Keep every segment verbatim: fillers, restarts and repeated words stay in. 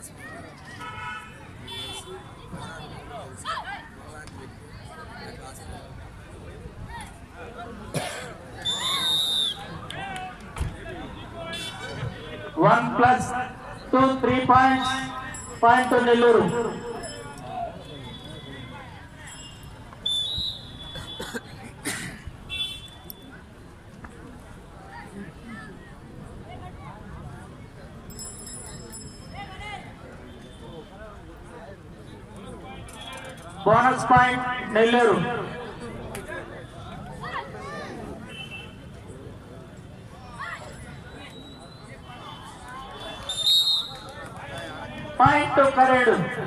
One plus two, three points. Point to Nellore. Bonus point Nellore. Point to Karedu.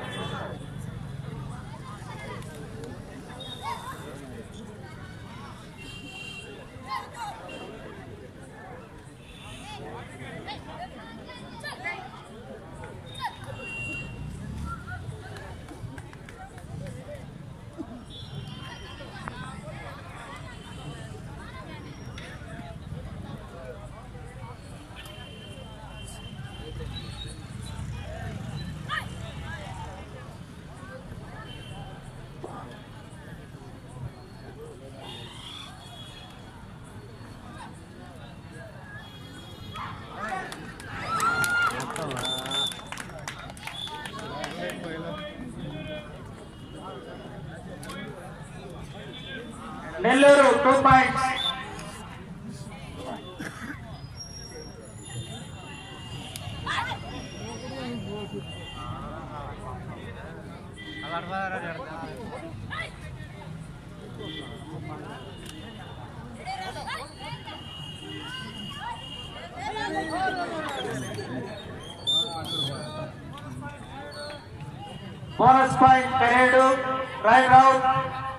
Nellore two points. Bonus point Karedu, right out.